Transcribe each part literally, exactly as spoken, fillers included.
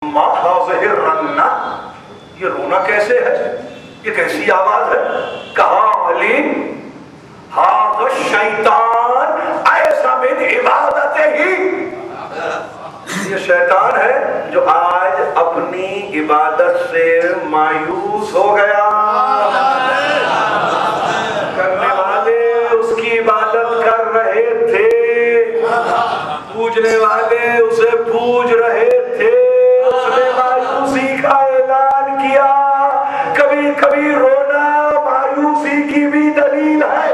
रन्ना, ये रोना कैसे है, ये कैसी आवाज है? कहा अली हाज़ शैतान ऐसा मिन इबादत ही, ये शैतान है जो आज अपनी इबादत से मायूस हो गया। करने वाले उसकी इबादत कर रहे थे, पूजने वाले उसे पूज रहे थे, उसने मायूसी का ऐलान किया। कभी कभी रोना मायूसी की भी दलील है।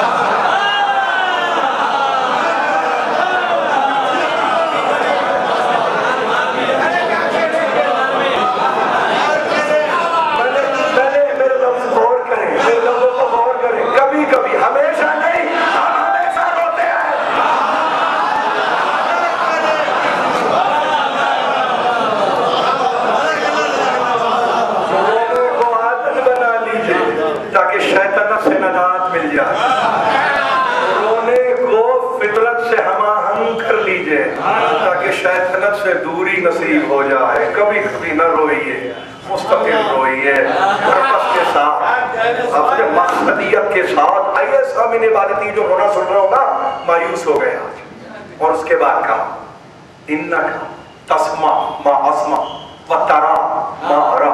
शैतानत से दूरी नसीब हो जाए। कभी कभी न रोइए, मुस्तकिल रोइए, पर्पस के साथ, अपने मकसदियत के साथ। आइए सामिन इबादती जो रोना सुन रहा होगा मायूस हो गया। और उसके बाद कहा इन्नका तस्मा मा अस्मा व तरा मा अरा।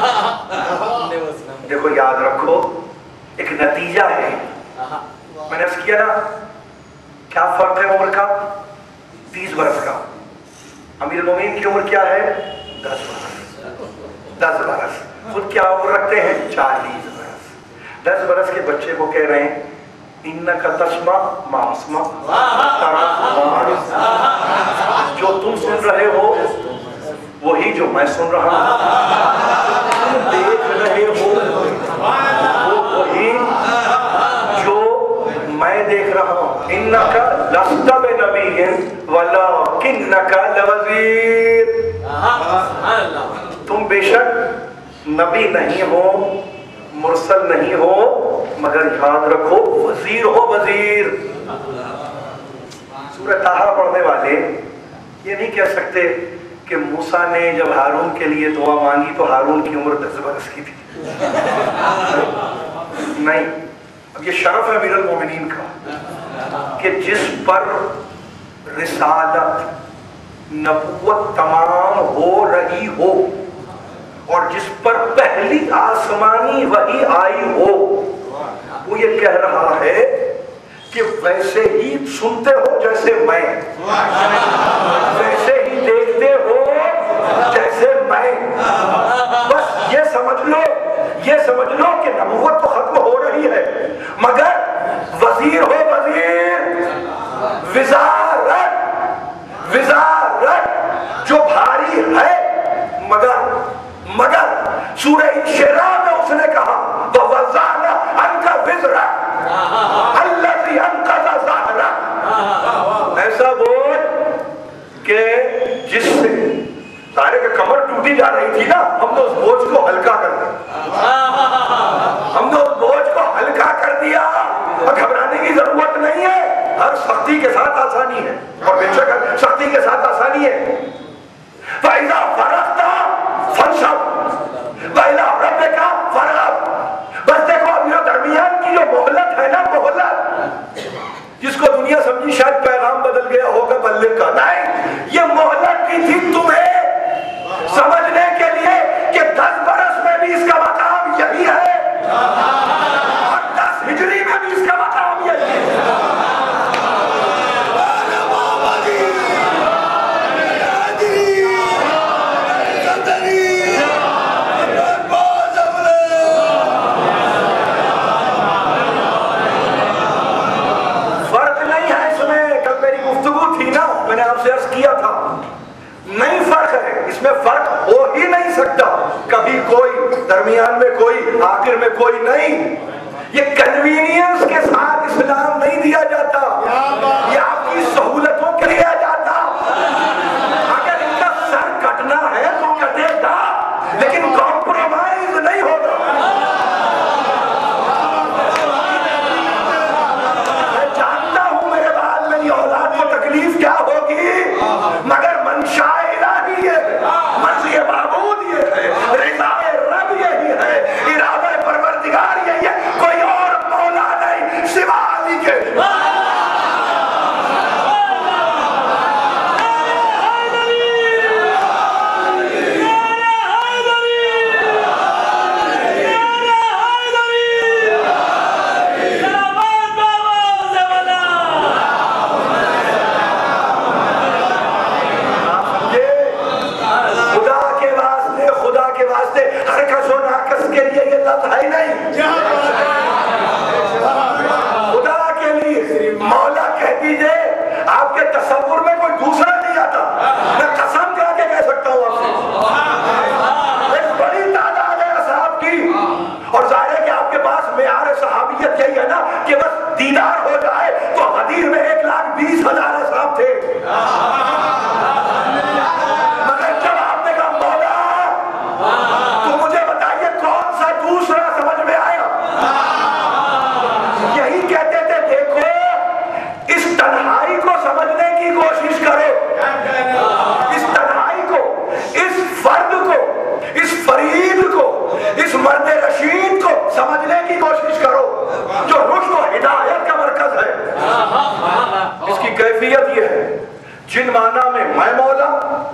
देखो याद रखो, एक नतीजा है। मैंने अर्ज किया ना, क्या फर्क है उम्र का? तीस बरस का। अमीर मोमिन की उम्र क्या है? दस बरस। दस बरस खुद क्या उम्र रखते हैं? चालीस बरस। दस बरस के बच्चे को कह रहे हैं इन्नका तस्मा मास्मा, जो तुम सुन रहे हो वही जो मैं सुन रहा हूं, तुम देख रहे हो वो वही जो मैं देख रहा हूं। इन्नका लस्त बिनबीय्यिन वलाकिन्नका लवज़ीर, तुम बेशक नबी नहीं हो, मुरसल नहीं हो, मगर याद रखो वजीर हो, वजीर। सूरह ताहा पढ़ने वाले ये नहीं कह सकते कि मूसा ने जब हारून के लिए दुआ मांगी तो हारून की उम्र दस बरस की थी। नहीं, अब ये शरफ है अमीरुल मोमिनीन का कि जिस पर रिसालत नबुव्वत तमाम हो रही हो और जिस पर पहली आसमानी वही आई हो, वो ये कह रहा है कि वैसे ही सुनते हो जैसे मैं, वैसे ही देखते हो जैसे मैं। बस ये समझ लो, ये समझ लो कि नबुव्वत तो खत्म हो रही है, मगर वजीर हो वजीर, विजारत, विजारत जो भारी है। मगर मगर सूरह इंशिरा में उसने कहा वज़अना अन्का विज़रा अल्लज़ी अनक़ज़ ज़हरक, ऐसा बोल कि जिससे सारे के कमर टूटी जा रही थी ना, हमने उस बोझ को हल्का कर दिया, हमने उस बोझ को हल्का कर दिया। और घबराने की जरूरत नहीं है, हर सख्ती के साथ आसानी है, और बेशक सख्ती के साथ आसानी है। फ़इज़ा फ़रग़्ता फ़ंशब वइला रब्बिका फ़रग़ब। बस देखो अब ये दरमियान की जो मोहलत है ना, मोहलत जिसको दुनिया समझी शायद पैगाम बदल गया होगा बल्ले का, नहीं, ये मोहलत की थी तुम्हें समझने के लिए कि दस बरस में भी इसका मकाम यही है और दस हिजरी में भी इसका मकाम यही है। फर्क नहीं है इसमें, कल मेरी गुफ्तगू थी ना, मैंने आपसे अर्ज किया था, नहीं फर्क है इसमें, फर्क हो ही नहीं सकता। कभी कोई दरमियान में कोई, आखिर में कोई नहीं। ये कन्वीनियंस के साथ इस्लाम नहीं दिया जाता, ये आपकी सहूलतों के लिए जाता। अगर इनका सर कटना है तो कटेगा, लेकिन कॉम्प्रोमाइज नहीं होगा। मैं जानता हूं मेरे बाद मेरी औलाद को तकलीफ क्या होगी, मगर मंशा इलाही है, मर्ज़ी लफ्ज है ही नहीं। खुदा के लिए मौला कह दीजिए, आपके तसव्वुर में कोई दूसरा नहीं आता। मैं कसम खा के कह सकता हूँ आपसे, एक बड़ी तादाद है असहाब की, और जाहिर है कि आपके पास मेयार सहाबियत यही है ना कि बस दीदार हो जाए। तो गदीर में एक लाख बीस हजार असहाब थे, मगर जब आपने कहा मौला तो मुझे बताइए कौन सा दूसरा समझ में आया? यही कहते थे, देखो इस तन्हाई को समझने की कोशिश करो, इस तन्हाई को, इस फर्द को, इस फरीद को, इस मर्द रशीद को समझने की कोशिश करो जो रुश्द और हिदायत का मरकज है। इसकी कैफियत यह है, जिन माना में मैं मौला,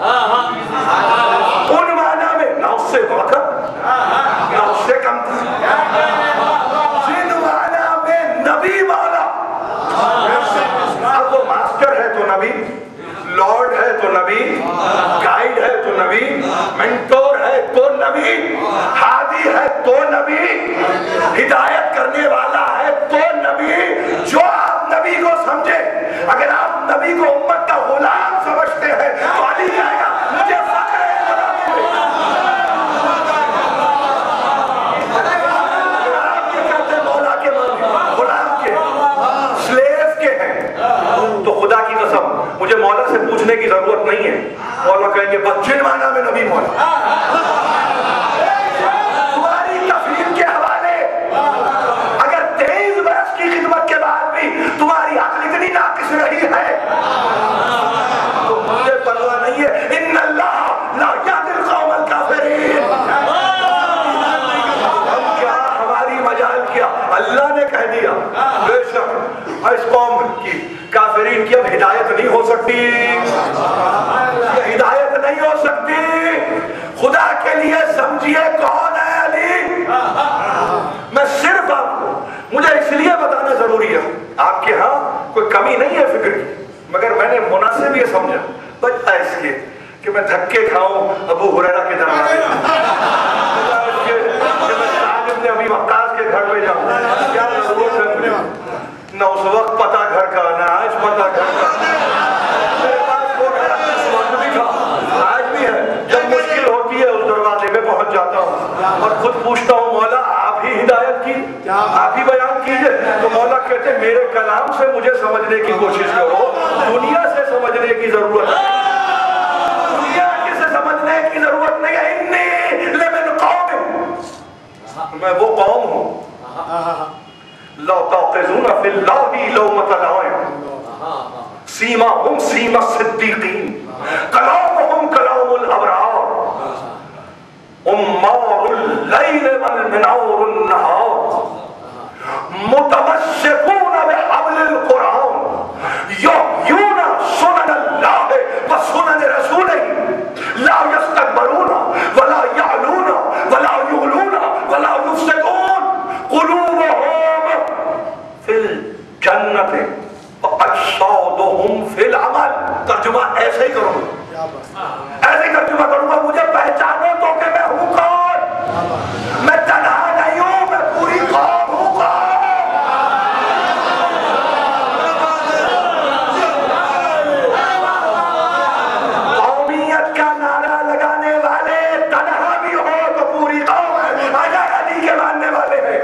उन माना में ना उससे वक़्त ना उससे कम था। जिन माना में नबी मौला, अब वो मास्टर है तो नबी, लॉर्ड है तो नबी, गाइड है तो नबी, मेंटोर है तो नबी, हादी है तो नबी, हिदायत करने वाला है तो नबी। जो आप नबी को समझे, अगर आप नबी को उम्मत का गुलाम समझते हैं तो अली जाएगा, मुझे फख्र है गुलामी पे। आप ये कहते हैं मौला के माने, गुलाम के, स्लेव के हैं, तो खुदा की कसम मुझे मौला से पूछने की जरूरत नहीं है। मौला कहेंगे बस जिन माना में नबी मौला। तुम्हारी तफहीम के हवाले अगर तेईस वर्ष की खिदमत के बाद भी तुम्हारी अक्ल इतनी नाकिस रही है तो मुझे परवाह नहीं है। इन्नल्लाह ला यहदिल कौमल काफिरीन। क्या हमारी मजाल क्या, अल्लाह ने कह दिया बेशक इस कौम की काफिरीन की अब हिदायत नहीं हो सकती, हिदायत नहीं हो सकती। खुदा के लिए समझिए कौन है अली। मैं सिर्फ आपको, मुझे इसलिए बताना जरूरी है, आपके यहाँ कोई कमी नहीं है फिक्र की, मगर मैंने मुनासिब ये समझा बचता इसके कि मैं धक्के खाऊं अबू हुरैरा के दरवाजे, मैं अभी वक्कास के घर में जाऊं, क्या जरूरत है? ना उस वक्त पता घर का, ना आज पता घर का। मेरे पास वो वक्त भी था, आज भी है। जब मुश्किल होती है उस दरवाजे में पहुंच जाता हूँ और खुद पूछता हूँ मौला आप ही हिदायत की, आप ही बयान कीजिए। तो मौला कहते मेरे कलाम से मुझे समझने की कोशिश करो, दुनिया से समझने की जरूरत है, दुनिया से समझने की जरूरत नहीं है। इन्नी लेमिन कौम, मैं वो कौम हूँ ला ताक़िज़ूना फ़िल्लाहि लौमत लाइम सीमाहुम सीमा सिद्दीक़ीन कलामुहुम कलामुल अबरार उम्मारुल लैल वल मिनारुन नहार मुतमस्सिकूना बिहब्लिल कुरान युहयूना सुननल्लाहि व सुनन रसूलिही ला यस्तकबरूना वला यअलूना वला युगलूना वला युफ्सिकून कुलूबुहुम फिल जन्नत अशौदुहुम फिल अमल। तर्जुमा ऐसे ही करूंगा, ऐसे ही तर्जुमा करूंगा। मुझे पहचानो तो कि मैं हूं कौन, मैं तन्हा नहीं हूं, मैं पूरी कौम हूं। कौमियत का नारा लगाने वाले तन्हा भी हो तो पूरी कौम है, अगर अली के मानने वाले हैं।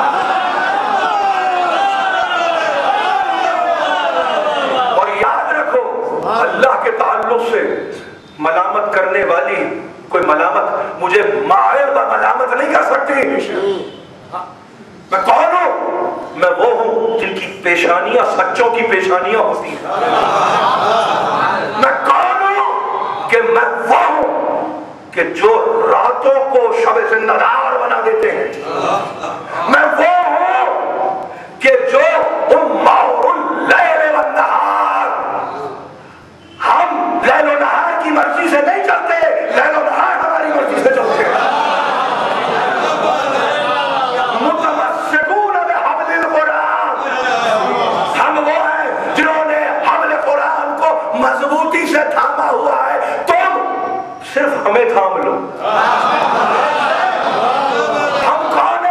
अल्लाह के ताल्लुक से मलामत करने वाली कोई मलामत मुझे माहिर व मलामत नहीं कर सकती। मैं कौन हूं? मैं वो हूं जिनकी पेशानियां सच्चों की पेशानियां होती हैं। मैं कौन हूं कि मैं वो हूं कि जो रातों को शब जिंदादार बना देते हैं। मैं वो हूं कि जो उम्मारुल लैल वन नहार, हम लैल व नहार की मर्जी से नहीं चलते, लैल व नहार हमारी मर्जी से चलते हैं। मुतमस्सिकून बिहब्लिल कुरान, हम वो हैं जिन्होंने हब्ल कुरान को मजबूती से थामा हुआ है। तुम सिर्फ हमें थाम लो। हम कौन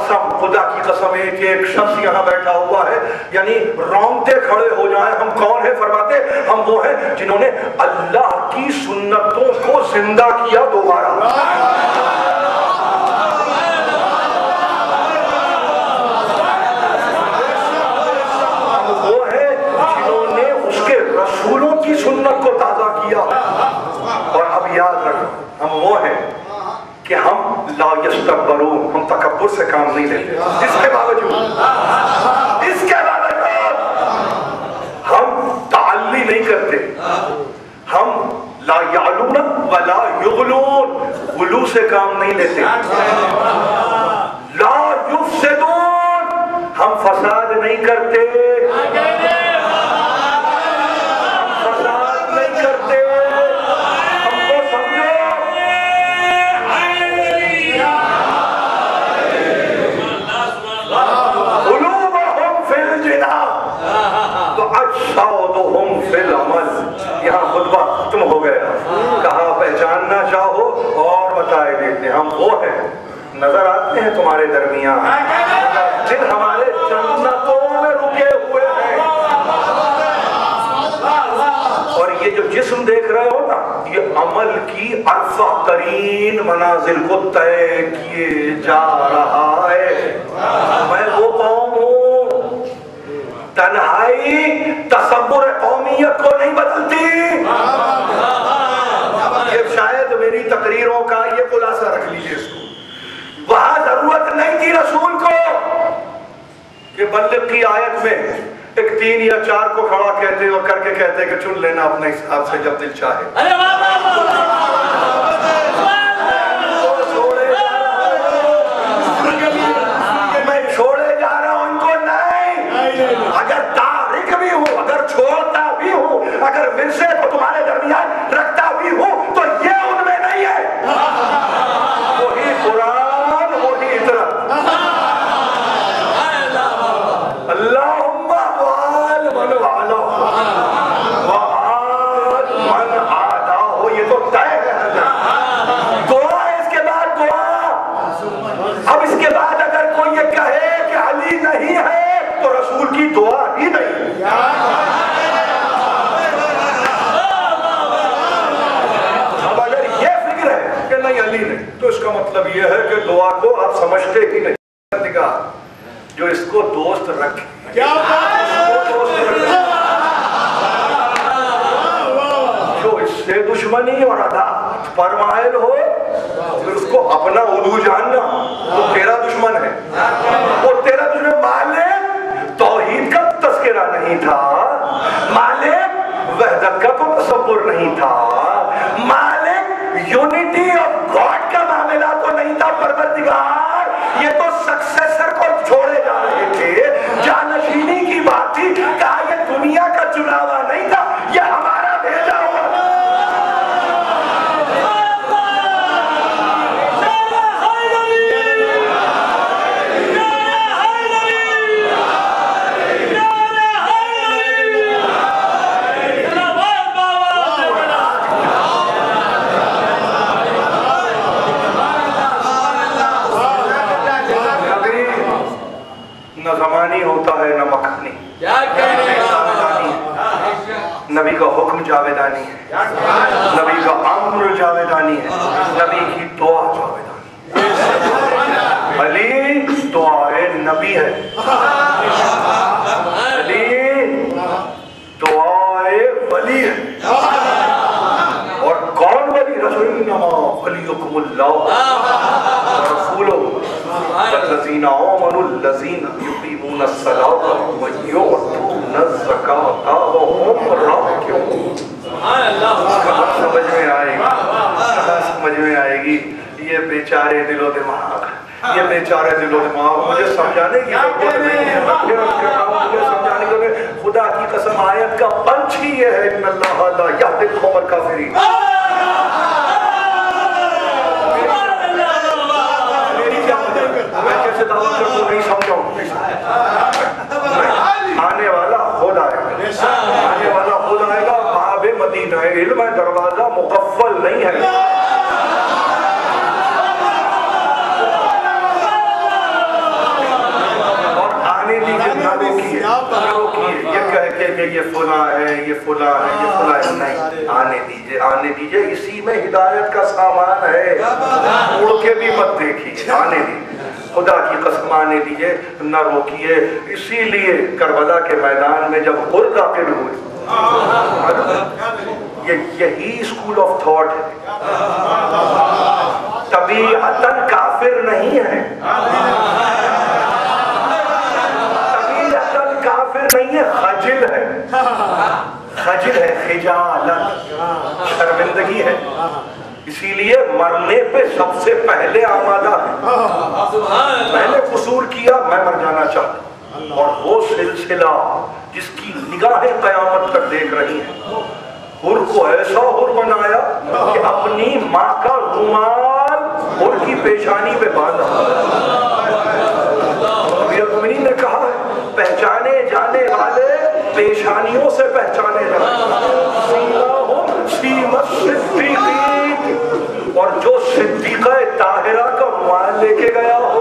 कसम, खुदा की कसम, एक एक शख्स यहाँ बैठा हुआ है, यानी रोंगटे खड़े हो जाए, हम कौन है? फरमाते हम वो हैं जिन्होंने अल्लाह की सुन्नतों को जिंदा किया दोबारा। हम वो हैं जिन्होंने उसके रसूलों की सुन्नत को ताजा किया। और अब याद रखो, हम वो हैं कि हम ला यस्तकबरून, हम तकब्बुर से काम नहीं लेते। इसके बावजूद इसके बावजूद हम ताल्ली नहीं करते, हम ला यालून वला युगलून, गुलू से काम नहीं लेते। ला युफसिदून, हम फसाद नहीं करते, फसाद नहीं करते। हमको समझो, यहाँ खुतबा तुम हो गया। कहा पहचानना चाहो और बताए देते, हम वो हैं, नजर आते हैं तुम्हारे दरमियान, जिन हमारे जन्नतों में रुके हुए हैं। और ये जो जिस्म देख रहे हो ना, ये अमल की अरफा तरीन मनाजिल को तय किए जा रहा है। मैं वो कौम हूँ, तन्हाई तसव्वुर कौमियत को नहीं बदलती। ये शायद मेरी तकरीरों का ये खुलासा रख लीजिए इसको। वहां जरूरत नहीं थी रसूल को कि बल्लिग की आयत में एक तीन या चार को खड़ा कहते और करके कहते कि चुन लेना अपने हिसाब से जब दिल चाहे। मैं छोड़े जा रहा हूं इनको, नहीं। अगर तारिक भी हूं, अगर छोड़ता भी हूं, अगर विरसे को तुम्हारे दरमियान रखता भी हूं, तो ये उनमें नहीं है। वही कुरान, वही इतरात। अल्लाहुम्मा वाल मन वाला वाल मन आदा हो, ये तो तय है। दुआ है, इसके बाद दुआ। अब इसके बाद अगर कोई ये कहे कि अली नहीं है तो रसूल की दुआ ही नहीं। अब अगर ये फिक्र है कि नहीं अली नहीं, तो इसका मतलब ये है कि दुआ को आप समझते ही नहीं। जो इसको दोस्त रखे, क्या दोस्त रखे, जो इससे दुश्मनी और अदावत पर मायल हो, फिर उसको अपना उलू जानना, वो तेरा दुश्मन है, वो तेरा दुश्मन। मालिक तौहीद का तस्करा नहीं था, मालिक वहदत का तो तसव्वुर नहीं था, मालिक यूनिटी ऑफ गॉड का मामला तो नहीं था। परवरदिगार, ये तो सक्सेसर को छोड़े जा रहे थे, जानशीनी की बात थी। कहा ये दुनिया का चुनावा नहीं था, ये हमारा भेजा हुआ। न ज़मानी होता है न मकानी, नबी का हुक्म जावेदानी है, नबी का अम्र जावेदानी है, नबी की दुआ जावेदानी। अली दुआए नबी है, अली दुआए वली है। और कौन वली? रसूलुल्लाह वलियुकुमुल्लाह रसूलुहु वल्लज़ीना आमनु लज़ीना युक़ीमूना अस्सलाता व यु'तूना ज़काता व हुम राकिऊन। सुभान अल्लाह। समझ में आएगी, समझ में आएगी। ये बेचारे दिलो दिमाग, ये बेचारे दिलो दिमाग मुझे समझाने की जरूरत नहीं है। मैं फिर उसके नाम मुझे समझाने के लिए खुदा की कसम आयत का पंच ही ये है, इन्नल्लाह ला यहदिल कौमल काफिरीन। मैं कैसे दावा करूं, नहीं समझाऊं। आने वाला खुद आएगा, आने वाला खुद आएगा। बाबे मदीना है, इल्म है, दरवाजा मुकफ्फल नहीं है। ये कह के कि ये फुला है, ये फुला है, ये फुला है, नहीं, आने दीजिए, आने दीजिए, इसी में हिदायत का सामान है, उड़ के भी मत देखिए, आने दीजिए, खुदा की कसम आने दीजिए, न रोकिए। इसीलिए करबला के मैदान में जब हुर दाखिल हुए, ये यही स्कूल ऑफ थॉट है, तबीअतन काफिर नहीं है, तबीअतन काफिर नहीं है, खजिल है, खजिल है, खिजालत, शर्मिंदगी है, इसीलिए मरने पे सबसे पहले आमादा है। मैंने कसूर किया, मैं मर जाना चाहता हूं, और वो सिलसिला जिसकी निगाहें कयामत तक देख रही हैं, हुर को ऐसा हुर बनाया कि अपनी माँ का रुमाल हुर की पेशानी पे बांधा। अमीर ने कहा है, पहचाने जाने वाले पेशानियों से पहचाने जाते, और जो सिद्दीक़ा ताहिरा का रुमाल लेके गया हो,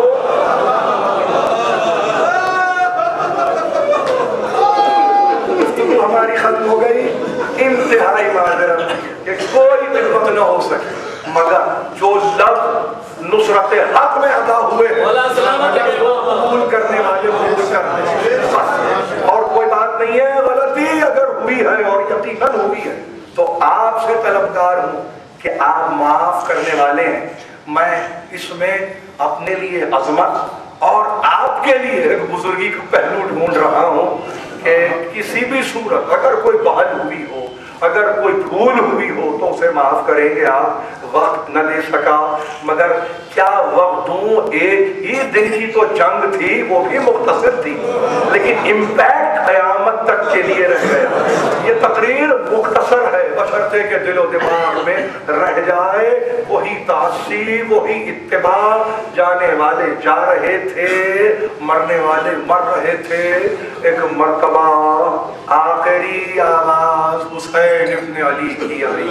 हमारी खत्म हो गई, इंतहाई माजरत कि कोई खिदमत न हो सके, मगर जो लफ्ज़ नुसरत हक में अदा हुए कबूल करने वाले कबूल करते, और कोई बात नहीं है। गलती अगर हुई है और यकीनन हुई है तो आपसे तलबगार हूँ कि आप माफ करने वाले हैं। मैं इसमें अपने लिए अजमत और आपके लिए एक बुजुर्गी का पहलू ढूंढ रहा हूँ कि किसी भी सूरत अगर कोई बहल हुई हो, अगर कोई भूल हुई हो तो उसे माफ करेंगे आप। वक्त न दे सका, मगर क्या वक्त दूं, एक ही दिन की तो जंग थी, वो भी मुख्तसर थी, लेकिन इम्पैक्ट क़यामत तक के लिए रह गया। ये तकरीर मुख्तसर है, बशर्ते के दिलो दिमाग में रह जाए वही तासीर, वही इत्तिबा। जाने वाले जा रहे थे, मरने वाले मर रहे थे। एक मर्तबा आखिरी आवाज हुसैन इब्न अली की आई।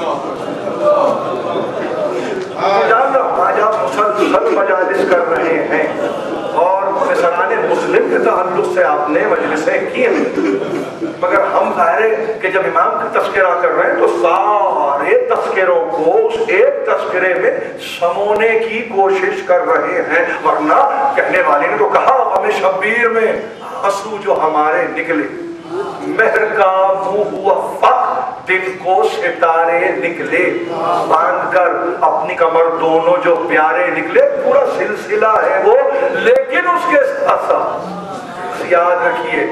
आज आप मुसलसल मजालिस कर रहे हैं और मिसराने मुस्लिम के ताल्लुक से आपने मजलिसें की हैं, मगर हम ज़ाहिर कि जब इमाम का तस्करा कर रहे हैं तो सारे तस्करों को उस एक तस्करे में समोने की कोशिश कर रहे हैं, वरना कहने वाले ने तो कहा हमें शब्बीर में आंसू जो हमारे निकले, मेहर का मुंह हुआ फक, दिन को सितारे निकले, बांधकर अपनी कमर दोनों जो प्यारे निकले। पूरा सिलसिला है वो, लेकिन उसके साथ साथ याद रखिए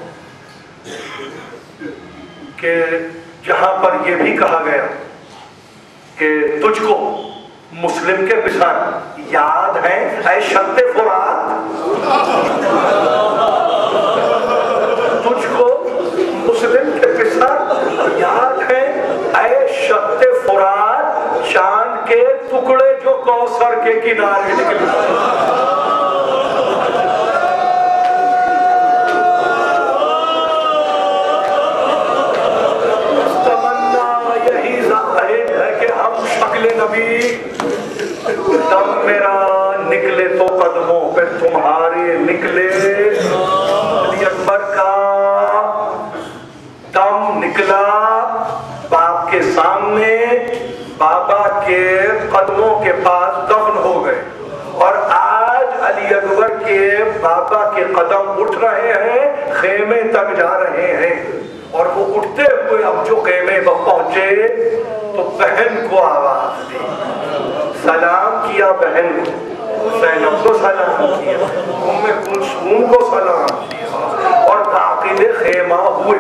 कि जहां पर यह भी कहा गया कि तुझको मुस्लिम के बिसान याद है ऐ शत्ते फुरात, तुझको मुस्लिम के बिसान याद है ऐ शत्ते फुरात, चांद के टुकड़े जो कौसर के किनारे निकले। तमन्ना यही जाहिर है कि हम शक्ल नबी, दम मेरा निकले तो कदमों पे तुम्हारे निकले। अकबर का दम निकला बाप के सामने, बाबा के कदमों के पास दफन हो गए, और आज अली अकबर के बाबा के कदम उठ रहे हैं, खेमे तक जा रहे हैं, और वो उठते हुए अब जो खेमे पर पहुंचे तो बहन को आवाज दी, सलाम किया बहन को, ज़ैनब को सलाम किया, उम्मे कुलसूम को सलाम किया, और दाखिले खेमा हुए।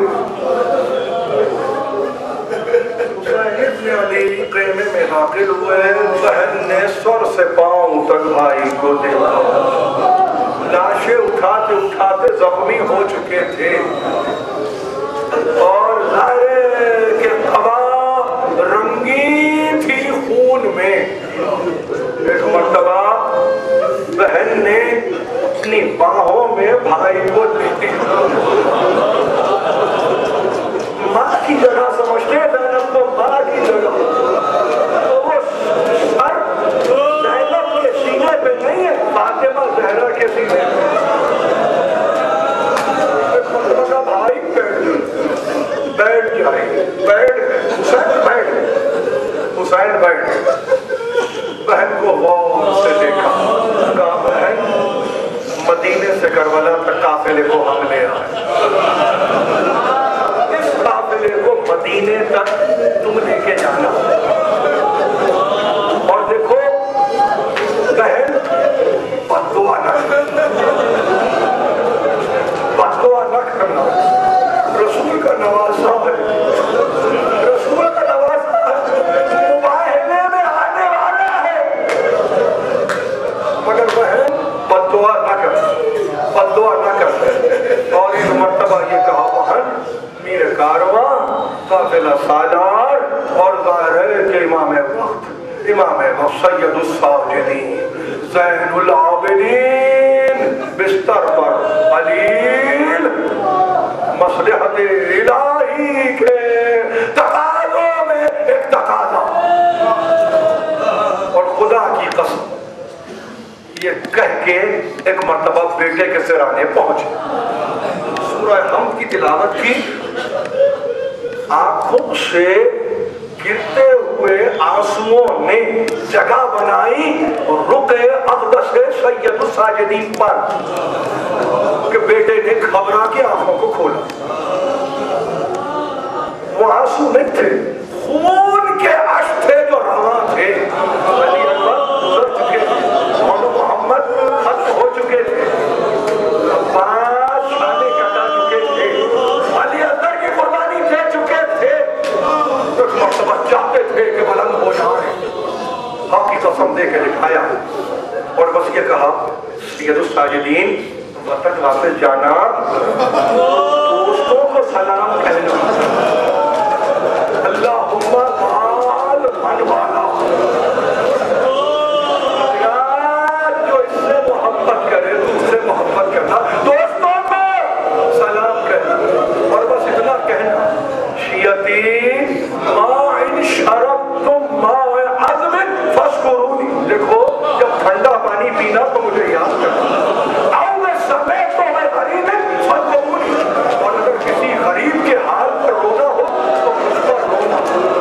अली खेमे में दाखिल हुए, बहन ने सर से पांव तक भाई को देखा, लाशें उठाते उठाते जख्मी हो चुके थे, और जाहिर के हवा रंगी थी खून में। एक मर्तबा बहन ने अपनी बाहों में भाई को लेते, माँ की जगह समझते हैं ज़ैनब को, माँ की जगह, तो वो सर ज़ैनब के सीने पे नहीं है, फातिमा ज़हरा के सीने पे। तक तुम लेके जाना। और देखो बहन, बददुआ न बददुआ न करना, रसूल का नवासा है, रसूल का नवासा है, मुबाहले में आने वाला है। मगर बहन बददुआ न कर, बददुआ न कर। और एक मर्तबा ये कहा बहन, मीर कारवां काफिला सालार और ज़ाहिर है कि इमाम वक्त, इमाम वक्त सैयदुस साजिदीन ज़ैनुल आबिदीन बिस्तर पर अलील मसलहत इलाही के तकाज़ों में एक तकाज़ा। और खुदा की कसम ये कह के एक मर्तबा बेटे के सिराने पहुंचे, सूरह हमद की तिलावत की, आंखों से गिरते हुए आंसुओं ने जगह बनाई रुके अक़दस सैयदुस साजिदीन पर कि बेटे ने घबरा के आंखों को खोला। वो आंसू नहीं थे, खून के अश्क थे जो रवा थे। अली अकबर गुजर चुके थे, मोहम्मद खत्म हो चुके थे, अब्बास शादी कटा चुके थे, अली अकबर की कुर्बानी दे चुके थे। एक मर्तबा चाहते थे कि बुलंद हो जाए, हक की कसम दे के दिखाया और बस ये कहा, सैयदुस साजिदीन वतन वापस जाना, दोस्तों को सलाम कहना, अल्लाहुम्मा माल मन वाला, जो इससे मोहब्बत करे तुमसे मोहब्बत करना, दोस्तों को सलाम कहना। और बस इतना कहना, शियती मा इन शरबतुम मा अज़्मिन फस्कुरूनी। देखो जब ठंडा पानी पीना तो मुझे याद करना, आओ मैं समय तो मैं गरीब फस्कुरूनी। और अगर किसी गरीब के हाल पर रोना हो तो मुझ पर रोना।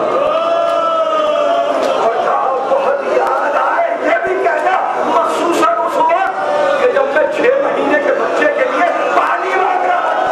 और जहाँ बहुत याद आए ये भी कहना, मखसूसन उस वक्त कि जब मैं छह महीने के बच्चे के लिए पानी मांग रहा था।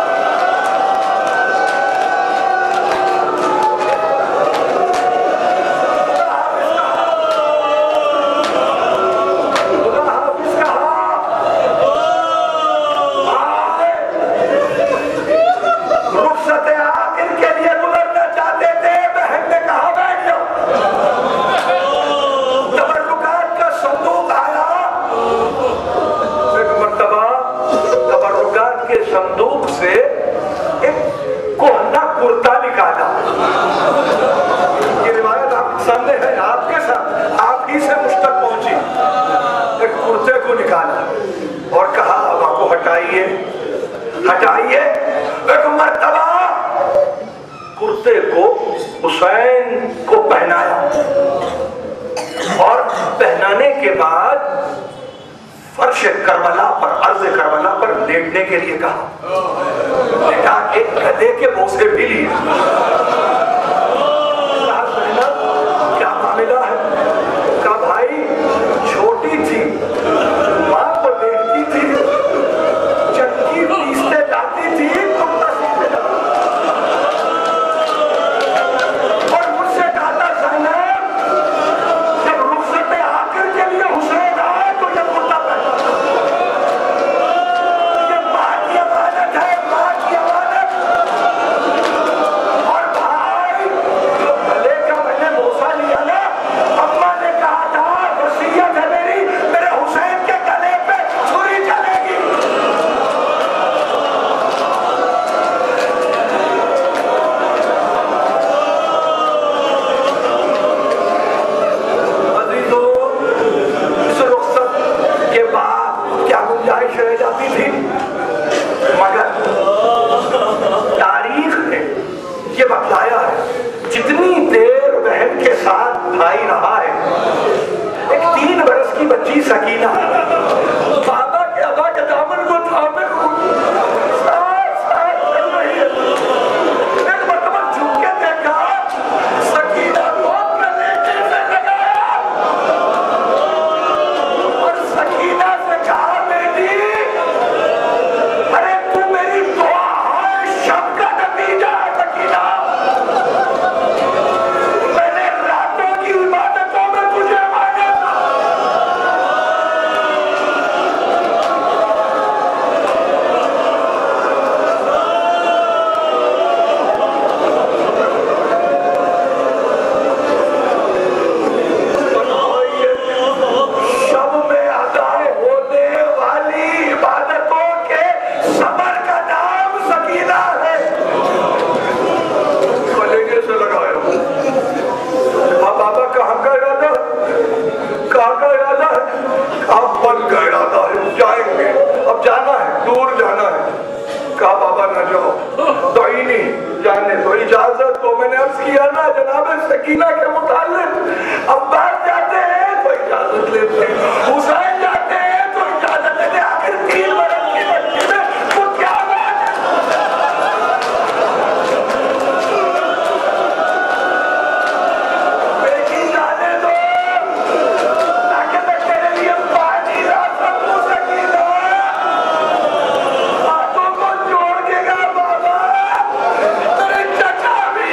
संदूक से एक कोहना कुर्ता निकाला। ये रिवायत आपके सामने है, आपके साथ आप ही से मुझ तक पहुंची। एक कुर्ते को निकाला और कहा हवा को हटाइए, हटाइए। एक मर्तबा कुर्ते को हुसैन को पहनाया और पहनाने के बाद फर्श करबला पर, अर्ज़ करबला पर लेटने के लिए कहा। लेटा के गधे के बोसे भी लिए। क्या मामला है? कहा भाई छोटी थी, माँ को देखती थी, चक्की पीसते जाती थी, कुत्ता सीखते जाती और मुझसे कहा ज़ैनब जब रुख़सत आखिर के लिए हुसैन आए तो ये कुर्ता रह जाती थी। मगर तारीख ने ये बतलाया है जितनी देर बहन के साथ भाई रहा है, एक तीन बरस की बच्ची सकीना बाबा के अबा के दामन को थामे साथ साथ चल रही है। एक मरतबा झुक के देखा, सकीना को गले से लगाया और सकीना से कहा बेटी, अरे तू मेरी दुआ है, शब का नतीजा है सकीना। किया ना जनाब सकीना के मुताल्लिक। अब्बास जाते हैं तो इजाजत लेते हैं, हुसैन जाते हैं तो इजाजत लेते हैं। आखिर तीन बरस की बच्ची में वो क्या बात है? बेटी जाने दो ताकि मैं तेरे लिए पानी ला सकूं। सकीना हाथों को जोड़ देगा बाबा, तेरे चचा भी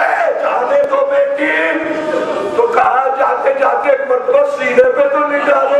सीने पे तो नहीं डाल